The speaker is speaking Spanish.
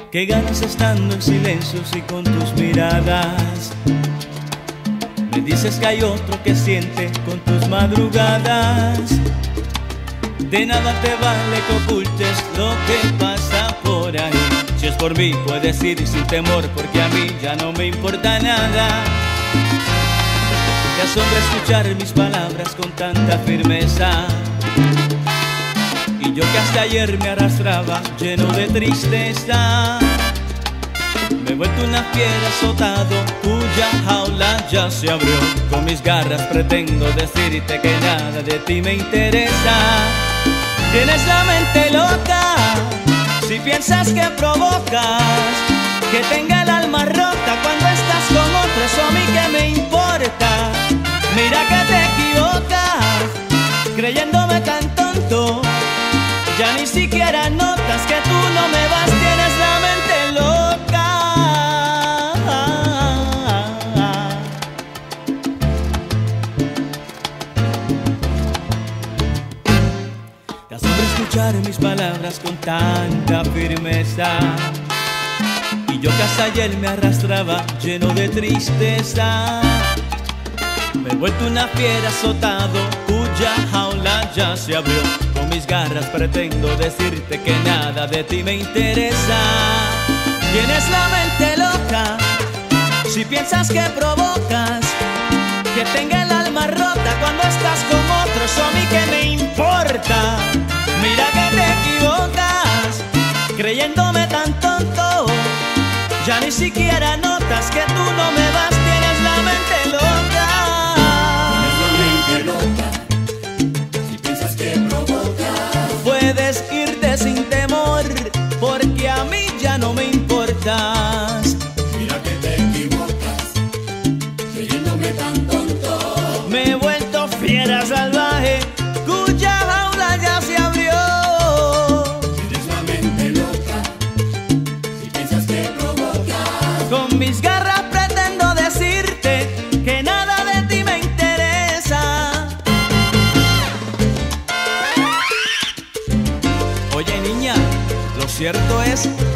Qué ganas estando en silencios y con tus miradas. Me dices que hay otro que siente con tus madrugadas. De nada te vale que ocultes lo que pasa por ahí. Si es por mí puedes ir sin temor, porque a mí ya no me importa nada. Te asombra escuchar mis palabras con tanta firmeza, y yo que hasta ayer me arrastraba lleno de tristeza. Me he vuelto una fiera azotado cuya jaula ya se abrió. Con mis garras pretendo decirte que nada de ti me interesa. Tienes la mente loca si piensas que provocas que tenga el alma rota cuando estás con otro. Eso a mí que me importa. Mira que te equivocas creyéndome tan tonto. Ya ni siquiera notas que tú no me vas. Tienes la mente loca. Te asombra escuchar mis palabras con tanta firmeza, y yo que hasta ayer me arrastraba lleno de tristeza. Me he vuelto una fiera azotado cuya jaula ya se abrió. Con mis garras pretendo decirte que nada de ti me interesa. Tienes la mente loca si piensas que provocas que tenga el alma rota cuando estás con otro. Eso a mí que me importa. Mira que te equivocas creyéndome tan tonto. Ya ni siquiera notas que tú no me vas. Tienes la mente loca. Si piensas que provocas, puedes irte sin temor, porque a mí ya no me importas. mira que te equivocas creyéndome tan tonto. Me he vuelto fiera salvaje cuya jaula ya se abrió. Tienes la mente loca si piensas que provocas. Con mis garras pretendo decirte que nada de ti me interesa. Oye niña, lo cierto es